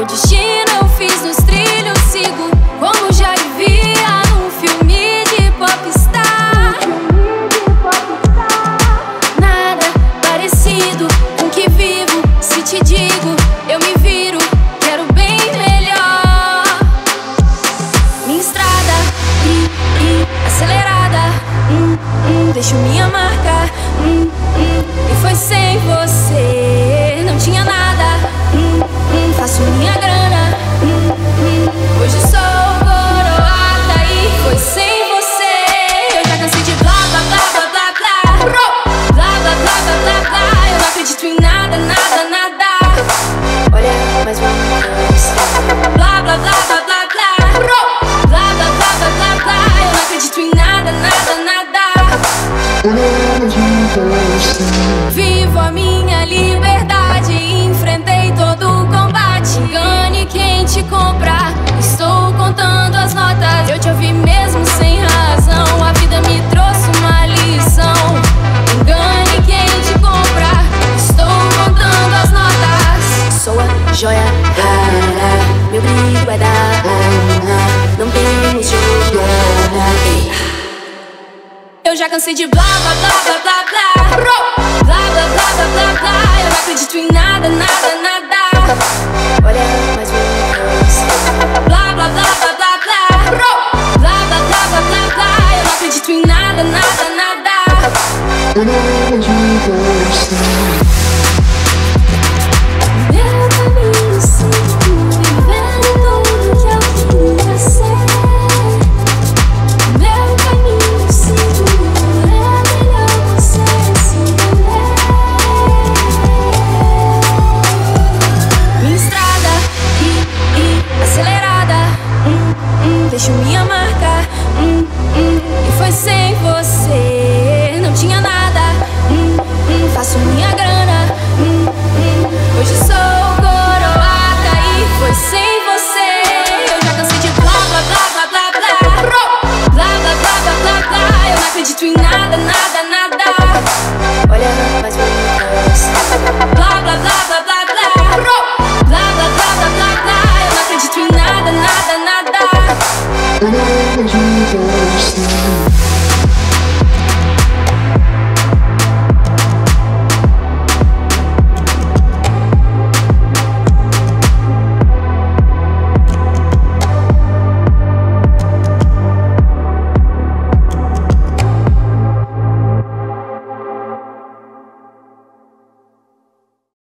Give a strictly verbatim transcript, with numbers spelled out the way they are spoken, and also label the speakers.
Speaker 1: destino eu fiz nos trilhos, sigo como já vivia num filme de popstar. Nada parecido com o que vivo. Se te digo, eu me viro, quero bem melhor. Minha estrada, e, e, acelerada, hum, hum, deixo minha marca, hum, hum, e foi sem você, não tinha nada, hum, hum, faço minha grana, hum, hum, hoje sou coroada e foi sem você. Eu já cansei de blá blá blá blá blá blá, blá blá blá blá blá blá. Eu não acredito em nada, nada, nada. Olha, mas vamos blá blá blá blá blá blá, blá blá blá blá blá blá. Eu não acredito em nada, nada, nada. Vivo a minha liberdade, enfrentei todo o combate. Engane quem te compra, estou contando as notas. Eu te ouvi mesmo sem razão, a vida me trouxe uma lição. Engane quem te compra, estou contando as notas. Sou a joia rara, meu brilho é da alma, não temos jogo. Eu já cansei de blá blá blá blá blá blá, blá blá blá blá blá blá. Eu não acredito em nada, nada, nada. Olha, mais vamos blá blá blá blá blá blá, blá blá blá blá blá blá. Eu não acredito em nada, nada, nada. Meu caminho sigo, vivendo tudo que eu queria ser. Meu caminho sigo, é melhor você se ver. Minha estrada, e, e, acelerada, hum, hum, deixo minha marca, hum, hum, e foi sem você, não tinha nada, hum, hum, faço minha grana, hum, hum, hoje sou coroada e foi sem você. Eu já cansei de blá blá blá blá blá blá, blá blá blá blá blá blá. Eu não acredito em nada, nada, nada.